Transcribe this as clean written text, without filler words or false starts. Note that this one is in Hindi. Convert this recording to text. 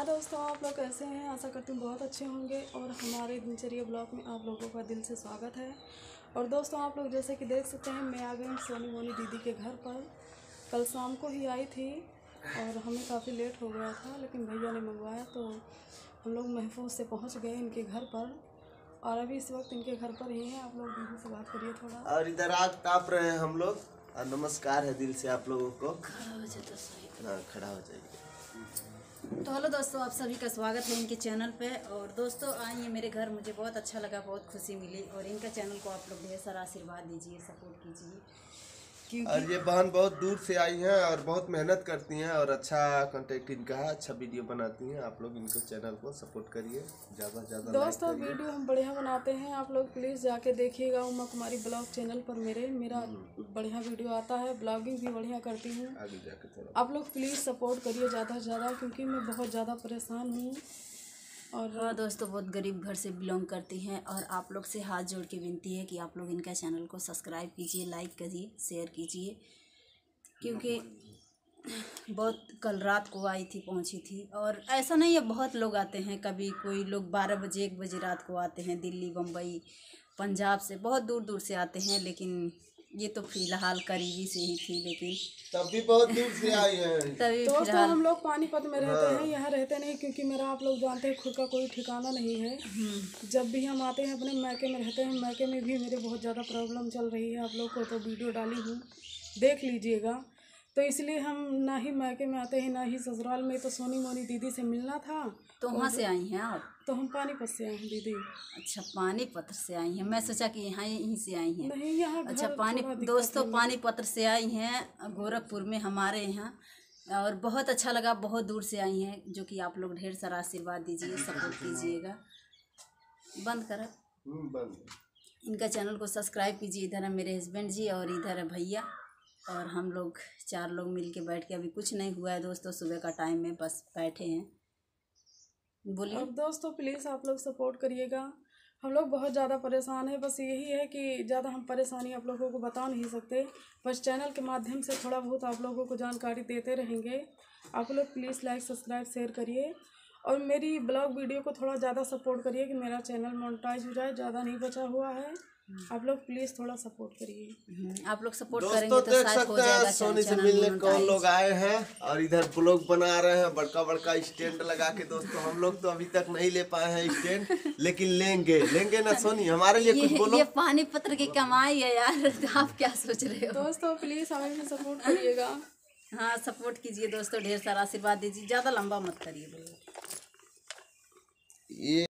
हाय दोस्तों, आप लोग कैसे हैं। आशा करती हूँ बहुत अच्छे होंगे और हमारे दिनचर्या ब्लॉग में आप लोगों का दिल से स्वागत है। और दोस्तों, आप लोग जैसे कि देख सकते हैं, मैं आ गई हूँ सोनी मोनी दीदी के घर पर। कल शाम को ही आई थी और हमें काफ़ी लेट हो गया था, लेकिन भैया ने मंगवाया तो हम लोग महफूज से पहुँच गए इनके घर पर। और अभी इस वक्त इनके घर पर ही हैं। आप लोग दीदी से बात करिए थोड़ा। और इधर आग ताप रहे हैं हम लोग। और नमस्कार है दिल से आप लोगों को। खड़ा हो जाइए। तो हेलो दोस्तों, आप सभी का स्वागत है इनके चैनल पे। और दोस्तों आइए मेरे घर, मुझे बहुत अच्छा लगा, बहुत खुशी मिली। और इनका चैनल को आप लोग ढेर सारा आशीर्वाद दीजिए, सपोर्ट कीजिए। और ये बहन बहुत दूर से आई हैं और बहुत मेहनत करती हैं और अच्छा कंटेंट इनका है, अच्छा वीडियो बनाती हैं। आप लोग इनको चैनल को सपोर्ट करिए, ज़्यादा से ज़्यादा दोस्तों वीडियो हम बढ़िया बनाते हैं, आप लोग प्लीज़ जाके देखिएगा उमा कुमारी ब्लॉग चैनल पर। मेरा बढ़िया वीडियो आता है, ब्लॉगिंग भी बढ़िया करती हूँ। आगे जाके थोड़ा आप लोग प्लीज़ सपोर्ट करिए ज़्यादा से ज़्यादा, क्योंकि मैं बहुत ज़्यादा परेशान हूँ। और हाँ दोस्तों, बहुत गरीब घर से बिलोंग करती हैं और आप लोग से हाथ जोड़ के विनती है कि आप लोग इनका चैनल को सब्सक्राइब कीजिए, लाइक करिए, शेयर कीजिए। क्योंकि बहुत कल रात को आई थी, पहुंची थी। और ऐसा नहीं है, बहुत लोग आते हैं, कभी कोई लोग 12 बजे 1 बजे रात को आते हैं, दिल्ली, बम्बई, पंजाब से, बहुत दूर दूर से आते हैं। लेकिन ये तो फिलहाल करीबी से ही थी, लेकिन तब भी बहुत दूर से आई हैं। तभी दोस्तों, हम लोग पानीपत में रहते हैं, यहाँ रहते नहीं, क्योंकि मेरा आप लोग जानते हैं खुद का कोई ठिकाना नहीं है। जब भी हम आते हैं अपने मैके में रहते हैं। मैके में भी मेरे बहुत ज़्यादा प्रॉब्लम चल रही है, आप लोग को तो वीडियो डाली हूँ, देख लीजिएगा। तो इसलिए हम ना ही मैके में आते हैं ना ही ससुराल में। तो सोनी मोनी दीदी से मिलना था। तो वहाँ से आई हैं आप? तो हम पानीपत से आए हैं दीदी। अच्छा, पानीपत से आई हैं, मैं सोचा कि यहाँ यहीं से आई हैं। नहीं, यहाँ अच्छा, घर दोस्तों पानीपत से आई हैं, गोरखपुर में हमारे यहाँ। और बहुत अच्छा लगा, बहुत दूर से आई हैं, जो कि आप लोग ढेर सारा आशीर्वाद दीजिए, सपोर्ट कीजिएगा। बंद करा बंद। इनका चैनल को सब्सक्राइब कीजिए। इधर है मेरे हस्बैंड जी और इधर है भैया, और हम लोग 4 लोग मिल के बैठ के, अभी कुछ नहीं हुआ है दोस्तों, सुबह का टाइम में बस बैठे हैं। बोलिए। अब दोस्तों प्लीज़ आप लोग सपोर्ट करिएगा, हम लोग बहुत ज़्यादा परेशान हैं। बस यही है कि ज़्यादा हम परेशानी आप लोगों को बता नहीं सकते, बस चैनल के माध्यम से थोड़ा बहुत आप लोगों को जानकारी देते रहेंगे। आप लोग प्लीज़ लाइक सब्सक्राइब शेयर करिए और मेरी ब्लॉग वीडियो को थोड़ा ज़्यादा सपोर्ट करिए कि मेरा चैनल मोनेटाइज हो जाए। ज़्यादा नहीं बचा हुआ है, आप लोग प्लीज़ थोड़ा सपोर्ट करिए। आप लोग सपोर्ट दोस्तों करेंगे तो देख शायद हो सकते हैं जाएगा सोनी से चैनल मिलने कौन मोनेटाइज। लोग आए हैं और इधर ब्लॉग बना रहे हैं, बड़का बड़का स्टैंड लगा के। दोस्तों हम लोग तो अभी तक नहीं ले पाए हैं स्टैंड, लेकिन लेंगे ना सोनी, हमारे लिए कुछ बोलो। ये पानी पत्र की कमाई है यार, आप क्या सोच रहे हो? दोस्तों प्लीज़ हमें भी सपोर्ट करिएगा। हाँ, सपोर्ट कीजिए दोस्तों, ढेर सारा आशीर्वाद दीजिए, ज़्यादा लंबा मत करिए। ये